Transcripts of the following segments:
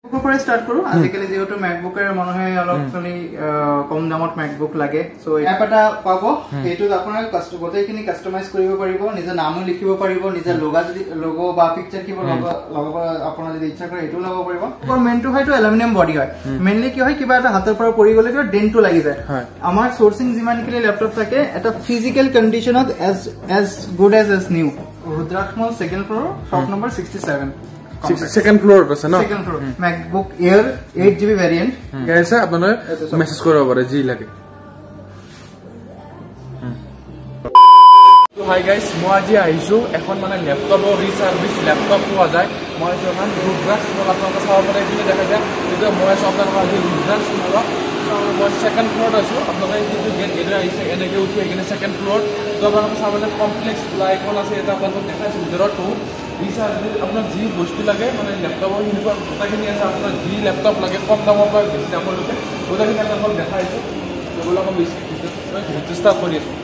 পৰা স্টার্ট কৰো আজিকালি যেহেতু ম্যাকবুকের মানুহে অলপ খালি কম দামত ম্যাকবুক লাগে সো এপ এটা পাব এইটো আপোনাৰ গোটেইখিনি কাস্টমাইজ কৰিব পাৰিব নিজৰ নামও লিখিব পাৰিব নিজৰ লোগো বা পিকচাৰ কিবা লগাব আপোনাৰ যদি ইচ্ছা কৰে এইটো লগাব পাৰিব আৰু মেইনটো হয়তো এলুমিনিয়াম বডি হয় মেইনলি কি হয় কিবা এটা হাতৰ পৰা পৰি গলে কিবা ডেন্টটো লাগি যায় আমাৰ সোর্সিং যিমানখিনি ল্যাপটপ থাকে এটা ফিজিক্যাল কন্ডিশনত as good as new Rudraksh mall second floor shop number 67 second floor আছে না second floor MacBook Air 8GB variant guys আপনারা মেসেজ করব পারে জি লাগে তো হাই গাইস মই আজি আইছো এখন মানে ল্যাপটপৰ ৰিসার্ভিস ল্যাপটপ পোৱা যায় মই যখন রুদ্রাক্ষ মল আপোনালোকে চাব পাৰে দিলে দেখা যায় কিন্তু মই আপোনালোকক আজি রুদ্রাক্ষ মল মই সেকেন্ড ফ্লোৰত আছো আপোনালোকে কিন্তু গেট এডৰ আহিছে এনেকে উঠি কিনে সেকেন্ড ফ্লোৰ তো আপোনালোকে চাব যে কমপ্লেক্স লাইকন আছে এটা আপোনালোকক দেখাইছো ভিতৰতো আপনার যি বস্তু লাগে মানে ল্যাপটপৰ হিনবা গোটাখিনি আছে আপনার যি ল্যাপটপ লাগে কম দামৰ পৰা বেছি দামলৈকে গোটাখিনি আপোনাক দেখাইছো এগুলোকে বেছি চেষ্টা কৰি আছো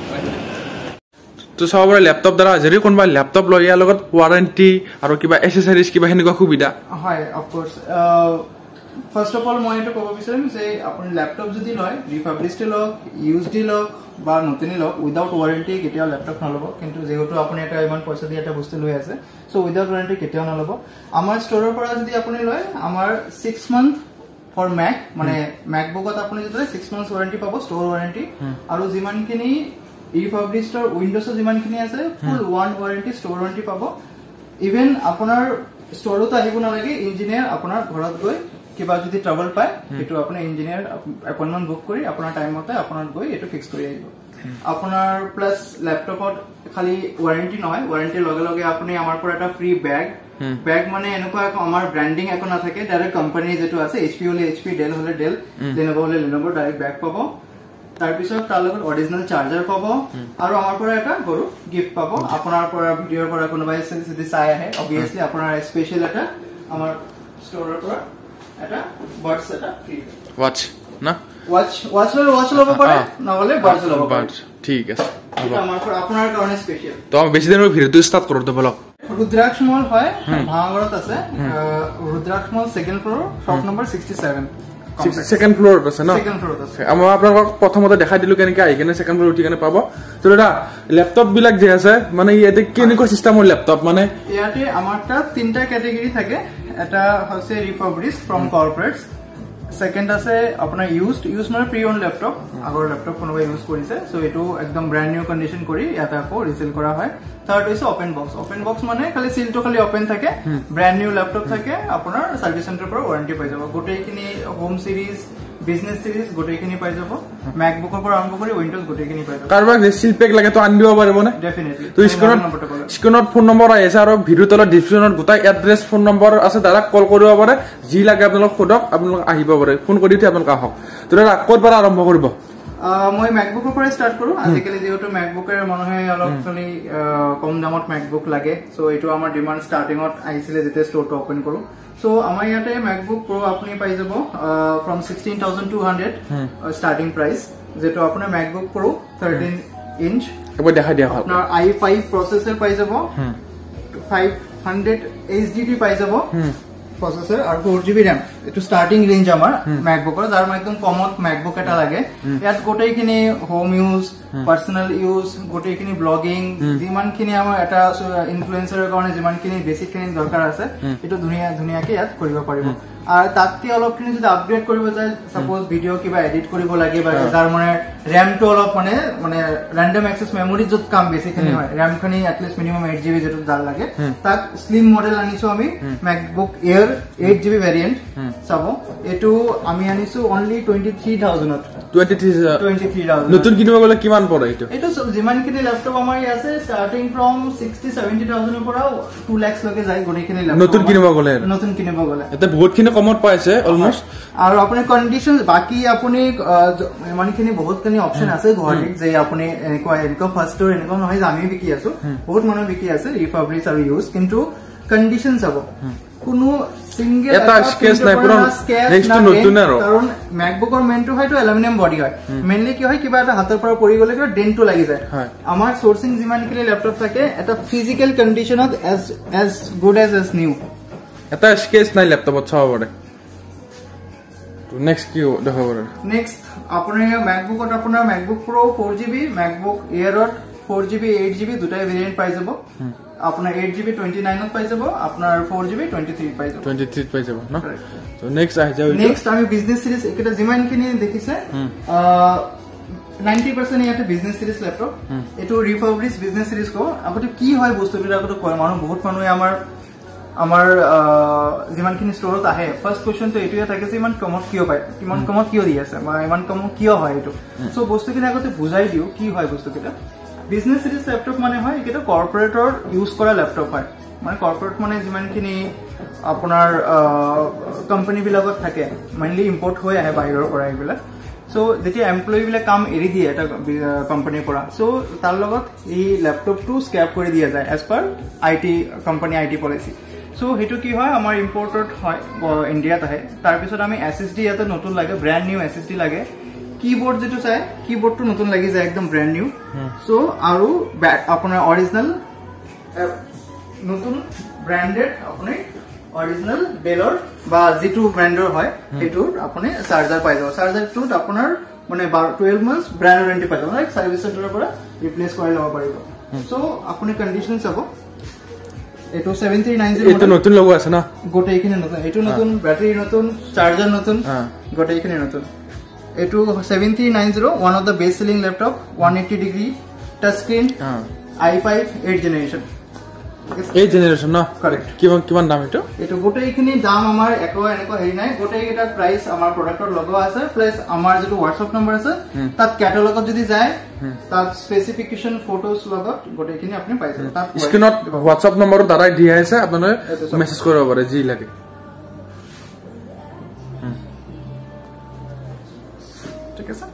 তো সবৰে ল্যাপটপ দ্বাৰা যদি কোনবা ল্যাপটপ লৈ ইয়াৰ লগত ওয়াৰেন্টি আৰু কিবা এসেসৰিজ কিবা হেনেকুৱা সুবিধা হয় of course first of all মই এটা ক'ব বিচাৰিম যে আপুনি ল্যাপটপ যদি লয় রিফাবলিশড লওক ইউজড লওক বা নতুন লওক উইদাউট ওয়ারেন্টি কেতিয়াও ল্যাপটপ নলব কিন্তু যেহেতু আপুনি এটা ইমান পইচা দি এটা বস্তু লৈ আছে সো উইদাউট ওয়ারেন্টি কেতিয়াও নলব আমাৰ ষ্টৰৰ পৰা যদি আপুনি লয় আমাৰ 6 মান্থ ফৰ ম্যাক মানে ম্যাকবুকত আপুনি যদি 6 মান্থস ওয়ারেন্টি পাব ষ্টৰ ওয়ারেন্টি আৰু যিমানখিনি রিফাবলিশড উইন্ডোজৰ যিমানখিনি আছে full one warranty store warranty পাব ইভেন আপোনাৰ ষ্টৰতো আহিব নালাগে ইঞ্জিনিয়াৰ আপোনাৰ ঘৰত গৈ কিবা যদি ট্ৰাবল পায় এটো আপুনি ইঞ্জিনিয়াৰ এপইন্টমেন্ট বুক কৰি আপোনাৰ টাইম মতে আপোনাৰ গৈ এটো ফিক্স কৰি আহিব আপোনাৰ প্লাস ল্যাপটপত খালি ওয়ারেন্টি নহয় ওয়ারেন্টি লগে লগে আপুনি আমাৰ পৰা এটা ফ্ৰী বেগ মানে এনেকুৱা আমাৰ ব্র্যান্ডিং একো না থাকে ডাইরেক্ট কোম্পানি যেটো আছে এইচপি হলে এইচপি ডেল হলে ডেল লেনোভো হলে লেনোভো ডাইরেক্ট বেগ পাব তাৰ পিছত তাৰ লগত অৰিজিনাল চাৰ্জাৰ পাব আৰু আমাৰ পৰা এটা গৰু গিফট পাব আপোনাৰ পৰা ভিডিওৰ পৰা কোনোবাই যদি চাই আহে অবিয়াসলি আপোনাৰ স্পেশাল এটা আমাৰ ষ্টৰৰ পৰা এটা বাডস এটা ফ্ৰী ওয়াচ না ওয়াচ লব পাৰে নহলে বাডস লব পাৰে ঠিক আছে এটা আমাৰ পৰা আপোনাৰ কাৰণে স্পেশাল তো আমি বেছি দিনৰ ভিডিওটো ষ্টাৰ্ট কৰো তো বলক রুদ্রাক্ষ মল হয় ভাঙৰত আছে Rudraksh mall second floor shop number 67 second floor আছে না সেকেন্ড ফ্লোৰ আছে আমি আপোনাক প্ৰথমতে দেখাই দিলো কেনেকৈ আহি কিনে সেকেন্ড ফ্লোৰ উঠি কিনে পাব তো এটা ল্যাপটপ বিলাক যে আছে মানে ইয়াতে কেনেকৈ সিস্টেমৰ ল্যাপটপ মানে ইয়াতে আমাৰটা তিনটা ক্যাটাগরি থাকে এটা হৈছে রিফাবলিশড ফ্রম কর্পোরেটস সেকেন্ড আছে আপোনাৰ ইউজ মানে প্ৰি ওন ল্যাপটপ আগৰ ল্যাপটপ কোনোবা ইউজ কৰিছে সো এটো একদম ব্র্যান্ড নিউ কন্ডিশন কৰি ইয়াতে আকৌ ৰিসেল কৰা হয় থার্ড হৈছে ওপেন বক্স মানে খালি সিলটো খালি ওপেন থাকে ব্র্যান্ড নিউ ল্যাপটপ থাকে আপোনাৰ সার্ভিস সেন্টাৰ পৰা ওয়ারেন্টি পাই যাব গোটেইখিনি হোম সিরিজ বিজনেস সিরিজ গোটেইখিনি পাই যাব ম্যাকবুকৰ পৰা আৰম্ভ কৰি উইন্ডোজ গোটেইখিনি পাই যাব কারবা সিল পেক লাগে তো আনিব পাৰিব না ডেফিনেটলি তো স্ক্রিনত ফোন নম্বৰ আছে আৰু ভিডিও তলত ডেসক্ৰিপশনত গোটাই এড্ৰেছ ফোন নম্বৰ আছে ডাইৰেক্ট কল কৰিব পাৰে যি লাগে আপোনালোক খোদক আপোনালোক আহিব পাৰে ফোন কৰি উঠি আপোনালোক আহক তো ক'ৰ পৰা আৰম্ভ কৰিব মই ম্যাকবুকৰ পৰা স্টার্ট কৰো আজিকালি যেহেতু ম্যাকবুকের মানুহে অলপ খালি কম দামত ম্যাকবুক লাগে সো এটো আমাৰ ডিমান্ড স্টার্টিংত আহিছিলে যেতে ষ্টৰটো ওপেন কৰো সো আমাৰ ইয়াতে ম্যাকবুক প্ৰো আপুনি পাই যাব ফ্ৰম 16200 স্টার্টিং প্রাইস যেটো আপোনাৰ ম্যাকবুক প্ৰো 13 ইঞ্চ এবাৰ দেখা দিয়া আপোনাৰ i5 প্ৰসেসৰ পাই যাব 500 HDD পাই যাব প্রসেসর আর 4GB RAM এটো স্টার্টিং রেঞ্জ আমার ম্যাকবুকৰ যাৰ একদম কমত ম্যাকবুক এটা লাগে ইয়াত গোটেইখিনি হোম ইউজ পার্সোনাল ইউজ গোটেইখিনি ব্লগিং যিমানখিনি আমাৰ এটা ইনফ্লুয়েন্সাৰৰ কাৰণে যিমানখিনি বেসিকখিনি দৰকাৰ আছে এটো ধুনিয়াকে ইয়াত কৰিব পাৰিব আর তাতকে অলপখিনি যদি আপগ্রেড কৰিব যায় সাপোজ ভিডিও কিবা এডিট কৰিব লাগে বা যাৰ মানে RAM টো অলপ মানে র্যান্ডম অ্যাক্সেস মেমৰি যত কাম বেসিকলি হয় RAM খনি এটলিস্ট মিনিমাম 8GB যেটো যাৰ লাগে তাক স্লিম মডেল আনিছো আমি MacBook Air 8GB ভেরিয়েন্ট চাবো এটো আমি আনিছো অনলি 23000 23000 নতুন কিনিব গলে কিমান পৰে এটো যিমানখিনি ল্যাপটপ আমাৰ আছে স্টার্টিং ফ্রম 60-70,000 এর পৰা 2 লাখ লকে যায় গোটেইখিনি ল্যাপটপ নতুন কিনিব গলে এটা বহুতখিনি কমত পাইছে অলমোস্ট আৰু আপুনি কন্ডিশন বাকি আপুনি মানখিনি বহুতখিনি অপশন আছে ঘৰত যে আপুনি এনেকুৱা ফাৰ্স্ট ষ্টৰ এনেকুৱা নহয় যে আমি বিকি আছো বহুত মানুহ বিকি আছে রিফাবলিশ আৰু ইউজ কিন্তু কন্ডিশন চাব কোনো সিঙ্গেল এটা স্কেচ নাই পুরো নেক্সট নতুন আৰু কাৰণ ম্যাকবুকৰ মেইনটো হয়তো এলুমিনিয়াম বডি হয় মেইনলি কি হয় কিবা এটা হাতৰ পৰা পৰি গলে কিবা ডেন্টটো লাগি যায় আমাৰ সোর্সিং যিমানখিনি ল্যাপটপ থাকে এটা ফিজিক্যাল কন্ডিশনত as good as নিউ এটা স্কেচ নাই ল্যাপটপত চাব পাৰে নেক্সট কি দেখাব নেক্সট আপোনাৰ MacBookত আপোনাৰ MacBook Pro 4GB MacBook Airত 4GB 8GB দুটাই ভেৰিয়েন্ট পাই যাব আপোনাৰ 8GB 29ত পাই যাব আপোনাৰ 4GB 23 পাই যাব 23 পাই যাব না তো নেক্সট আহি যাও নেক্সট আমি বিজনেস সিরিজ এটা যিমানখিনি দেখিছে 90% ইয়াতে বিজনেস সিরিজ ল্যাপটপ এটো রিফার্বিশ বিজনেস সিরিজ কো আগতে কি হয় বস্তুবিলাকটো কয় মানুহ বহুত মানুহে আমাৰ যিমানখিনি ষ্টৰত আহে ফাৰ্স্ট কোৱেশ্চন তো এটোয়া থাকে যে ইমান কমত কিয় পায় কিমান কমত কিয় দি আছে বা ইমান কমত কিয় হয় এটো সো বস্তুখিনি আগতে বুজাই দিও কি হয় বস্তুকিটা বিজনেস সিরিজ ল্যাপটপ মানে হয় এটা কর্পোরেটৰ ইউজ কৰা ল্যাপটপ হয় মানে কর্পোরেট মানে যিমানখিনি আপোনাৰ কোম্পানী বিলাকত থাকে মেইনলি ইম্পোর্ট হৈ আহে বাহিৰৰ পৰা এইবিলাক সো যেতিয়া এমপ্লয়ি বিলাক কাম এৰি দিয়ে এটা কোম্পানীৰ পৰা সো তাৰ লগত এই ল্যাপটপটো স্ক্যাপ কৰি দিয়া যায় as per IT company IT policy so হেতু কি হয় আমাৰ ইম্পোর্টেড হয় ইন্ডিয়াত আহে তাৰ পিছত আমি এসএসডি ইয়াতে নতুন লাগে ব্র্যান্ড নিউ এসএসডি লাগে कीबोर्ड যেটো চাই कीबोर्डটো নতুন লাগি যায় একদম ব্র্যান্ড নিউ সো আৰু আপোনাৰ অৰিজিনাল নতুন ব্র্যান্ডেড আপুনি অরিজিনাল ডেলৰ বা যেটো ব্র্যান্ডৰ হয় এটো আপুনি চাৰ্জাৰ পাই যাব চাৰ্জাৰটো আপোনাৰ মানে 12 মান্থস ব্র্যান্ড ওয়ারেন্টি পাই যাব লাইক সার্ভিস সেন্টাৰৰ পৰা ৰিপ্লেস কৰি ল'ব পাৰিব সো আপুনি কন্ডিশন চাব এটো 7390 এটো নতুন লগো আছে না গোটেইখিনি নতুন এটো নতুন ব্যাটারি নতুন চার্জার নতুন গোটেইখিনি নতুন এটো 7390 one of the best selling laptop 180 degree touch screen i5 8th generation 8th generation না correct কিমান দাম এটো গোটেইখিনি দাম আমাৰ এনেকুৱা হেৰি নাই গোটেইটা প্রাইস আমাৰ প্ৰডাক্টৰ লগো আছে প্লাস আমাৰ যেটো WhatsApp নম্বৰ আছে তাত ক্যাটালগত যদি যায় তাত স্পেসিফিকেশন ফটোস লগত গোটেইখিনি আপুনি পাই যাব তাত স্ক্রিনত WhatsApp নম্বৰ দ্বাৰাই দিয়া আছে আপুনি মেসেজ কৰিব পাৰে যি লাগে ঠিক আছে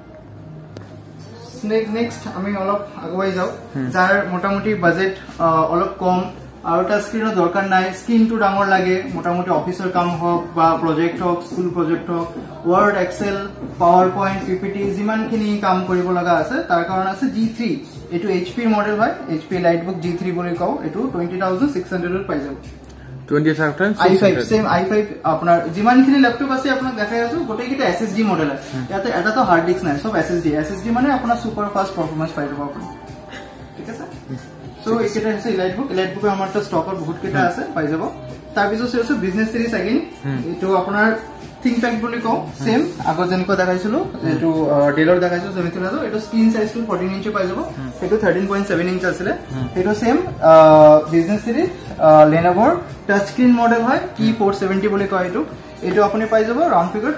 নেক্সট আমি অলপ আগুৱাই যাও যাৰ মোটামুটি বাজেট অলপ কম আৰু টা স্ক্ৰিনৰ দৰকাৰ নাই স্ক্ৰিনটো ডাঙৰ লাগে মোটামুটি অফিচৰ কাম হওক বা প্ৰজেক্ট হওক স্কুল প্ৰজেক্ট হওক Word Excel PowerPoint PPT যিমানখিনি কাম কৰিব লগা আছে তাৰ কাৰণ আছে G3 এটো HP মডেল হয় HP লাইটবুক G3 বুলি কও এটো 20600 পাই যাব 20000 i5 সেম i5 আপোনাৰ যিমানখিনি ল্যাপটপ আছে আপোনাক দেখাই আছো গোটেইকিটা SSD মডেল আছে ইয়াতে এটা তো হার্ড ডিস্ক নাই সব SSD মানে আপোনাৰ সুপার ফাস্ট পারফরম্যান্স পাই যাব আপুনি ঠিক আছে সো এটা আছে লাইটবুক আমাৰ তো ষ্টকৰ বহুত কেটা আছে পাই যাব তাৰ পিছত আছে বিজনেস সিরিজ अगेन এটো আপোনাৰ ThinkPad বুলি কও সেম আগৰ যেনকৈ দেখাইছিলো এটো ডেলৰ দেখাইছো যেমিছিল এটো স্ক্রিন সাইজ টু 14 ইঞ্চি পাই যাব এটো 13.7 ইঞ্চি আছে এটো same business series Lenovo touch screen model হয় কি 470 বুলি কয় এটো আপুনি পাই যাব রাউন্ড ফিগার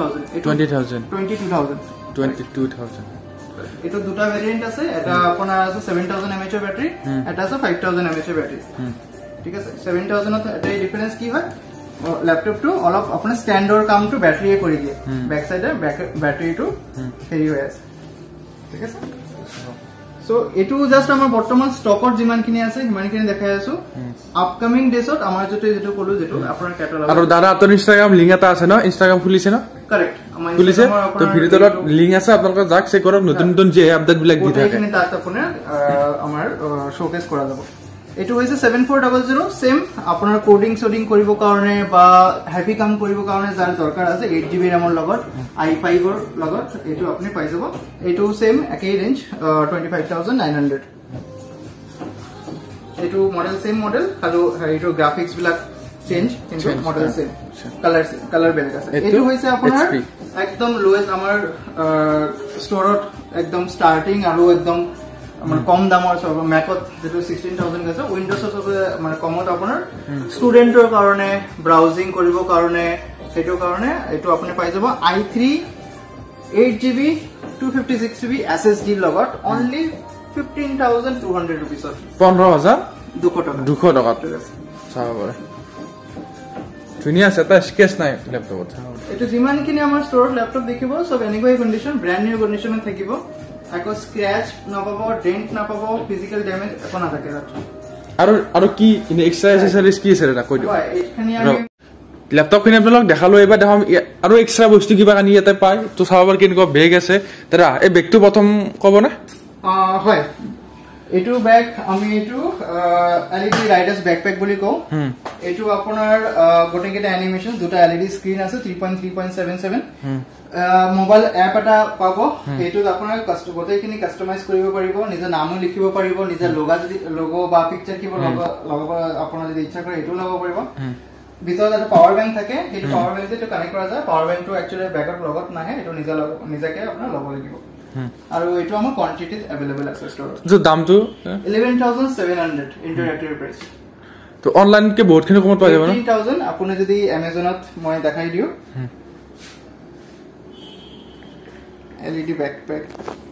22000 এটো দুটা ভেরিয়েন্ট আছে এটা আপোনাৰ আছে 7000 mAh এর ব্যাটারি এটা আছে 5000 mAh এর ব্যাটারি ঠিক আছে 7000 ত এটা ডিফারেন্স কি হয় ল্যাপটপটো অলপ আপোনাৰ স্ট্যান্ডার্ড কামটো ব্যাটারিয়ে কৰি দিয়ে ব্যাক সাইডে ব্যাটারিটো হেৰি হৈ আছে ঠিক আছে সো এটো জাস্ট আমাৰ বৰ্তমান ষ্টকৰ যিমানখিনি আছে সিমানখিনি দেখাই আছো আপকামিং ডেছত আমাৰ যেটো কলো যেটো আপোনাৰ ক্যাটালগ আৰু দাদা আপোনাৰ ইনষ্টাগ্ৰাম লিংক এটা আছে ন ইনষ্টাগ্ৰাম খুলিছে ন কারেক্ট আমাৰ খুলিছে তো ভিডিওৰ লিংক আছে আপোনালোকে যাক চেক কৰক নতুন যে আপডেট বিলাক দি থাকে এখানে তাত আপোনাৰ আমাৰ শোকেস কৰা যাব এটো হৈছে 7400 সেম আপোনাৰ কোডিং কৰিব কাৰণে বা হেভি কাম কৰিব কাৰণে যাৰ দৰকাৰ আছে 8GB RAM ৰ লগত i5 ৰ লগত এটো আপুনি পাই যাব এটো সেম একেই ৰেঞ্জ 25900 এটো মডেল সেম মডেল আৰু এটো গ্ৰাফিক্স বিলাক চেঞ্জ কিন্তু মডেল সেম কালার বেলেগ আছে এটো হৈছে আপোনাৰ একদম লোয়েস্ট আমাৰ ষ্টৰত একদম স্টার্টিং আৰু একদম মানে কম দামৰ সব ম্যাকত যেটো 16000 আছে উইন্ডোজত মানে কমত আপোনাৰ ষ্টুডেন্টৰ কাৰণে ব্ৰাউজিং কৰিব কাৰণে হেটো কাৰণে এটো আপুনি পাই যাব i3 8GB 256GB SSD লগত only 15200 rupees 15200 টকা চাও bare ধুনিয়া আছে তা স্কেচ নাই ল্যাপটপত এটো যিমানখিনি আমাৰ ষ্টৰত ল্যাপটপ দেখিব সব এনেকৈ কন্ডিশন ব্র্যান্ড নিউ কন্ডিশনত থাকিব আকো স্ক্র্যাচ নাপাব ডেন্ট নাপাব ফিজিক্যাল ড্যামেজ একো না থাকে আৰু কি ইনে এক্সট্রা এসেসরিজ কি আছে এটা কৈ দিও এখানি আমি ল্যাপটপ খিনি আপোনাক দেখালো এবাৰ দেখাম আৰু এক্সট্রা বস্তু কিবা কানি ইয়াতে পায় তো চাবৰ কেনেকুৱা বেগ আছে তাৰা এই বেগটো প্ৰথম কব না হয় এটু ব্যাগ আমি এটু এলইডি রাইডার্স ব্যাকপ্যাক বলি কও এটু আপনার গোটে কেটা অ্যানিমেশন দুটা এলইডি স্ক্রিন আছে 3.3.77 মোবাইল এপ এটা পাব এটু আপনার গোটেইখিনি কাস্টমাইজ কৰিব পাৰিব নিজে নামো লিখিব পাৰিব নিজে লোগো বা পিকচাৰ কিবা লগাব আপোনাৰ যদি ইচ্ছা কৰে এটু লগাব পাৰিব ভিতৰত এটা পাৱাৰ বেংক থাকে এই পাৱাৰ বেংক যেটো কানেক্ট কৰা যায় পাৱাৰ বেংকটো একচুয়ালি ব্যাকআপ লগত নাহে এটু নিজাকে আপোনাৰ লগাব লাগিব আৰু এটু আমাৰ কোয়ান্টিটিত अवेलेबल আছে ষ্টৰত যে দামটো 11700 ইন্টাৰএক্টিভ প্ৰাইস তো অনলাইন কে বহুত খিনি কমত পাই যাব না 15000 আপুনি যদি Amazonত মই দেখাই দিও LED backpack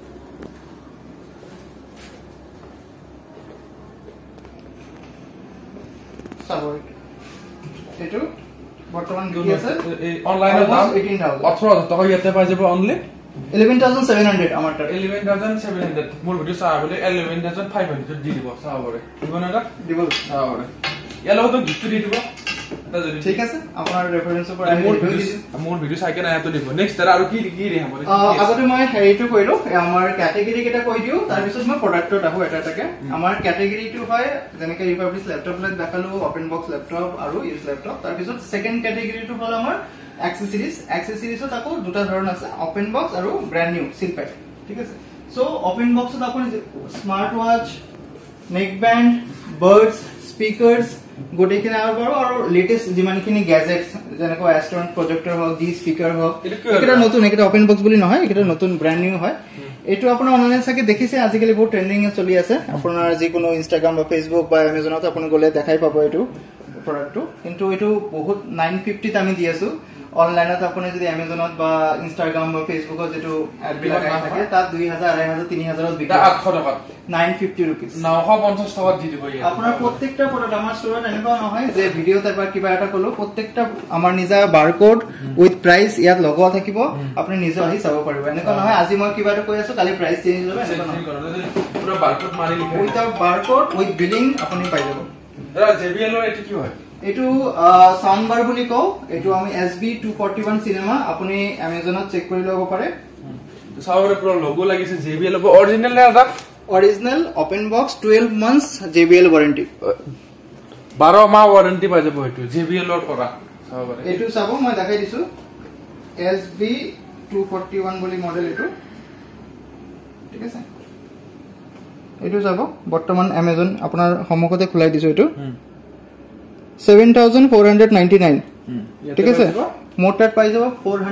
সাবই এটু বৰ্তমান কি আছে এই অনলাইনৰ দাম 18000 টাকা ইয়াতে পাই যাব অনলি 11700 আমাৰটা 11700 মোৰ ভিডিও চাই বলে 11500 দি দিব চাবৰে দিব না দিব চাবৰে ইয়াৰ লগত গিফ্ট দি দিব ঠিক আছে আপোনাৰ ৰেফাৰেন্সৰ পৰা মোৰ ভিডিও চাই কেনে আটো দিব নেক্সট আৰু কি ৰে হ'ব আগতে মই হেৰিটো কইলো আমাৰ ক্যাটেগৰি কেটা কৈ দিও তাৰ পিছত মই প্ৰডাক্টত আহো এটাটাকে আমাৰ ক্যাটেগৰিটো হয় যেনেকৈ ৰিপাব্লিক ল্যাপটপ লাইক দেখালো ওপেন বক্স ল্যাপটপ আৰু ইউজ ল্যাপটপ তাৰ পিছত সেকেন্ড ক্যাটেগৰিটো হ'ল আমাৰ এক্সেসৰিজত আকৌ দুটা ধৰণ আছে ওপেন বক্স আৰু ব্র্যান্ড নিউ সিল প্যাক ঠিক আছে সো ওপেন বক্সত আপুনি smart watch neck band buds speakers গোটেখিনি আৰু লেটেস্ট যিমানখিনি গ্যাজেটস যেনেকৈ অ্যাস্ট্রন প্ৰজেক্টৰ হওক ডি স্পিকাৰ হওক এটা নতুন এটা ওপেন বক্স বুলি নহয় এটা নতুন ব্র্যান্ড নিউ হয় এটো আপোনাৰ অনলাইন সাকে দেখিছে আজিকালি বহুত ট্রেন্ডিং এ চলি আছে আপোনাৰ যিকোনো ইনষ্টাগ্ৰাম বা ফেসবুক বা Amazonত আপুনি গলে দেখাই পাব এটো প্ৰডাক্টটো কিন্তু এটো বহুত 950 ত আমি দি আছো অনলাইনত আপুনি যদি Amazonত বা ইনষ্টাগ্ৰাম বা ফেসবুকত যেটো এড বিলাক থাকে তাত 2000 2500 3000 ত বিক্ৰী 800 টাকা 950 rupees 950 টাকা দি দিব আপোনাৰ প্ৰত্যেকটা প্ৰডাক্ট আমাৰ ষ্টৰত এনেকুৱা নহয় যে ভিডিও তাৰ পৰা কিবা এটা কলো প্ৰত্যেকটা আমাৰ নিজা বাৰকোড উইথ প্ৰাইস ইয়াত লগোৱা থাকিব আপুনি নিজে আহি চাব পাৰিব এনেকুৱা নহয় আজি মই কিবা এটা কৈ আছো কালি প্ৰাইস চেঞ্জ হ'ব এনেকুৱা নহয় পুৰা বাৰকোড মাৰি লিখে উইথআউট বাৰকোড উইথ বিলিং আপুনি পাই যাব দাদা JBL ৰ এটো কি হয় এটু সাউন্ড বার বুলি কও এটু আমি SB241 সিনেমা আপুনি Amazonত চেক কৰি লব পাৰে সাউরে পুরো লোগো লাগিছে JBL ৰ অৰিজিনাল না এটা original open box 12 months JBL warranty 12 মাহ ওয়ারেন্টি পাই যাব এটু JBL ৰ কৰা সাউরে এটু চাব মই দেখাই দিছো SB241 বুলি মডেল এটু ঠিক আছে এটু চাব বৰ্তমান Amazon আপোনাৰ সমকতে খুলাই দিছো এটু 7499 ঠিক আছে মোটাত পাই যাব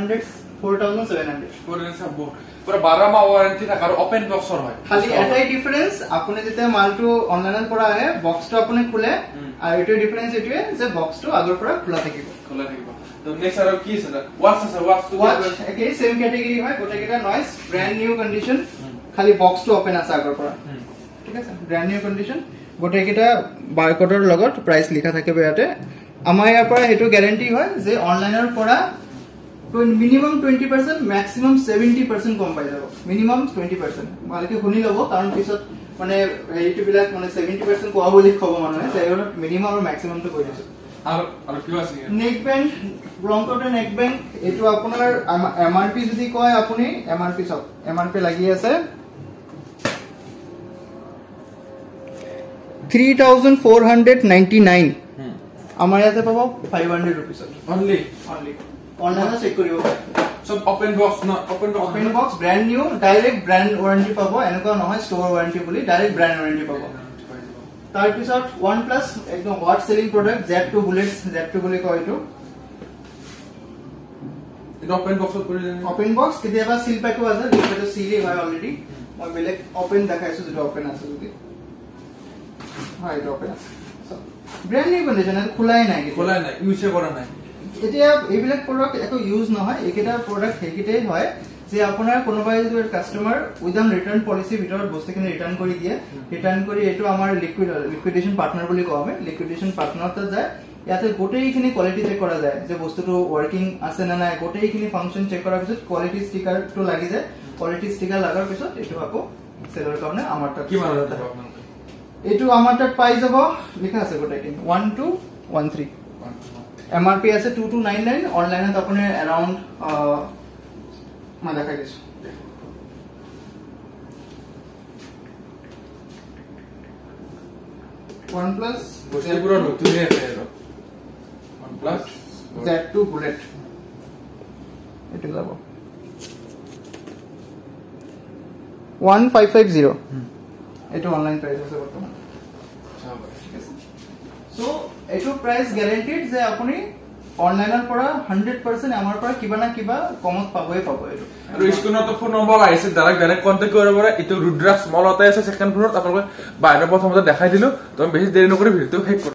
4700 পুরা 12 মাহ ওয়ারেন্টি থাকে আৰু ওপেন বক্সৰ হয় খালি এটাই ডিফারেন্স আপুনি যেতিয়া মালটো অনলাইনত পৰা আহে বক্সটো আপুনি খুলে আৰু এটো ডিফারেন্স এটোৱে যে বক্সটো আগৰ পৰা খোলা থাকিব তো নেক্সট আৰু কি আছে ওয়াচ আছে ওয়াচ একেই সেম ক্যাটেগরি হয় গোটেকেটা নয়েস ব্র্যান্ড নিউ কন্ডিশন খালি বক্সটো ওপেন আছে আগৰ পৰা ঠিক আছে ব্র্যান্ড নিউ কন্ডিশন গোটেকেটা বাৰকোডৰ লগত প্ৰাইস লিখা থাকিব ইয়াতে আমাৰ ইয়াৰ পৰা হেতু গ্যাৰান্টি হয় যে অনলাইনৰ পৰা মিনিমাম 20% ম্যাক্সিমাম 70% কম পাই যাব মিনিমাম 20% ভালকে শুনি লব কাৰণ পিছত মানে হেৰিটো বিলাক মানে 70% কোৱা বুলি ক'ব মানুহে তাইৰ মিনিমাম আৰু ম্যাক্সিমামটো কৈ দিছো আৰু কি আছে নেক ব্যান্ড ব্ৰংকোটো নেক ব্যান্ড এটো আপোনাৰ MRP যদি কয় আপুনি MRP সব MRP লাগি আছে 3499 আমাৰ ইয়াতে পাব 500 rupees অনলি অনলাইনে চেক কৰিব সব ওপেন বক্স না open box brand new direct brand warranty পাব এনেকুৱা নহয় স্টোৰ ওয়ারেন্টি বুলি ডাইরেক্ট ব্র্যান্ড ওয়ারেন্টি পাব তাৰ পিছত OnePlus একদম hot selling product Z2 bullets Z2 বুলি কয় এটো ওপেন বক্সত কৰি ওপেন বক্স কেতিয়াবা সিল প্যাকো আছে যেটো সিলি হয় অলৰেডি মই বেলেগ ওপেন দেখাইছো যেটো ওপেন আছে যদি হয় এটা ওপেন আছে ব্র্যান্ড নিউ কন্ডিশন খোলাই নাই ইউজ কৰা নাই এতিয়া এইবিলাক প্ৰডাক্ট একো ইউজ নহয় এইকেইটা প্ৰডাক্ট হেকিটেই হয় যে আপোনাৰ কোনোবাই যদি কাস্টমাৰ উইদাউট ৰিটাৰ্ণ পলিসি ভিতৰত বস্তুখিনি ৰিটাৰ্ণ কৰি দিয়ে ৰিটাৰ্ণ কৰি এটো আমাৰ লিকুইডেশন পাৰ্টনাৰ বুলি কওঁ আমি লিকুইডেশন পাৰ্টনাৰত যায় ইয়াতে গোটেইখিনি কোৱালিটি চেক কৰা যায় যে বস্তুটো ওয়াৰ্কিং আছে না নাই গোটেইখিনি ফাংচন চেক কৰাৰ পিছত কোৱালিটি ষ্টিকাৰটো লাগি যায় কোৱালিটি ষ্টিকাৰ লাগাৰ পিছত এটো আকৌ সেলৰ কাৰণে আমাৰ তাত কি মানত আছে আপোনাক এটো আমাৰ তাত পাই যাব লিখা আছে গোটেইখিনি 1213 MRP আছে 2299 অনলাইনত আপুনি अराउंड মই দেখাই দিছো OnePlus বস্তুবোৰৰ নতুনে আছে আৰু OnePlus Z2 Bullet এটো যাব 1550 এটো অনলাইন প্রাইস আছে বর্তমান ঠিক আছে সো এটো প্রাইস গ্যারান্টিড যে আপুনি অনলাইনৰ পৰা 100% আমাৰ পৰা কিবা না কিবা কমত পাবই পাব এটো আৰু স্ক্ৰিনত ফোন নম্বৰ আহিছে ডাইৰেক্ট কন্টাক্ট কৰিব পাৰে এটো ৰুদ্ৰাক্স মলতে আছে সেকেন্ড ফ্লোৰত আপোনালোকে বাইরে প্ৰথমতে দেখাই দিলো তুমি বেছি দেৰি নকৰি ভিডিওটো শেষ